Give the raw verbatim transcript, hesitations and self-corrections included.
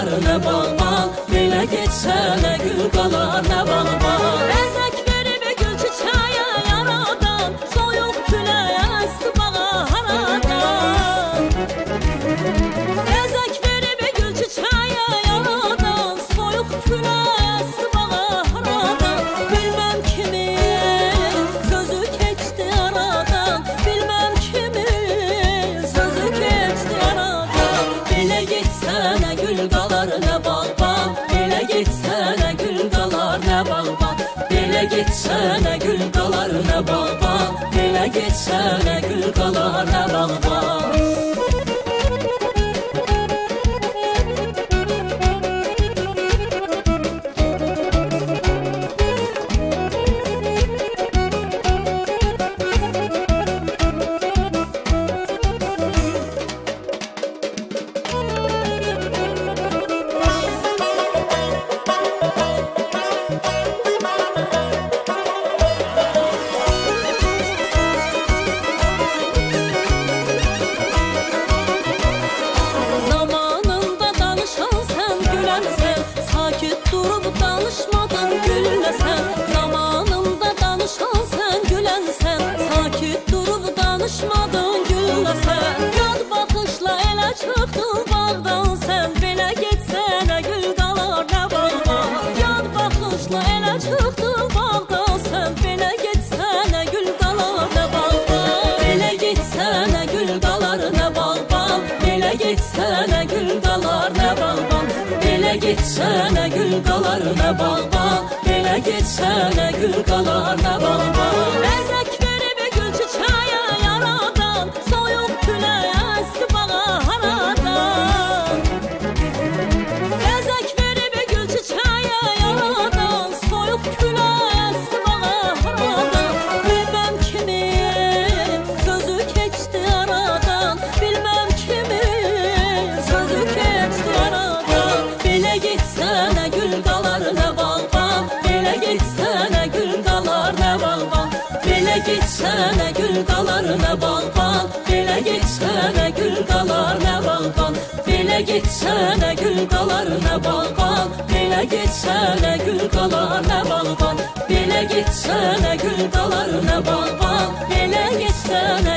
qalar, nə bağban. Belə getsə nə gül qalar, nə bağban. Əzək verib gül çiçəyə yaradan, soyuq küləyə əsti bağa haradan. Əzək verib gül çiçəyə yaradan, soyuq küləyə əsti bağa haradan. Bilməm kimin sözü keçdi aradan, bilməm kimin sözü keçdi aradan. Belə getsə nə gül qalar, nə bağban. Belə getsə nə gül qalar, nə bağban. Belə getsə nə gül qalar, nə bağban. Belə getsə nə gül qalar, nə bağban. Sakit durub danışmadın gülləsən. Zamanında danışan sən gülənsən. Sakit durub danışmadın gülləsən. Yad baxışla elə çıxdın bağdan sən. Belə getsə nə gül qalar, nə bağban. Yad baxışla elə çıxdın bağdan sən. Belə getsə nə gül qalar, nə bağban. Belə getsə nə gül qalar, nə bağban. Belə getsə nə gül qalar, nə bağban. Belə getsə nə gül qalar, nə bağban. Belə getsə nə gül qalar, nə bağban. Əzək verib gül çiçəyə yaradan, soyuq küləyə əsti bağa haradan. Əzək verib gül çiçəyə yaradan, soyuq küləyə əsti bağa haradan. Bilməm kimin sözü keçdi aradan, bilməm kimin sözü keçdi aradan. Belə getsə nə gül qalar, nə bağban. Belə getsə nə gül qalar, nə bağban. Belə getsə nə gül qalar, nə bağban. Belə getsə nə gül qalar, nə bağban. Belə getsə nə gül qalar, nə bağban. Belə getsə nə gül qalar, nə bağban. Belə getsə nə gül qalar, nə bağban. Belə getsə nə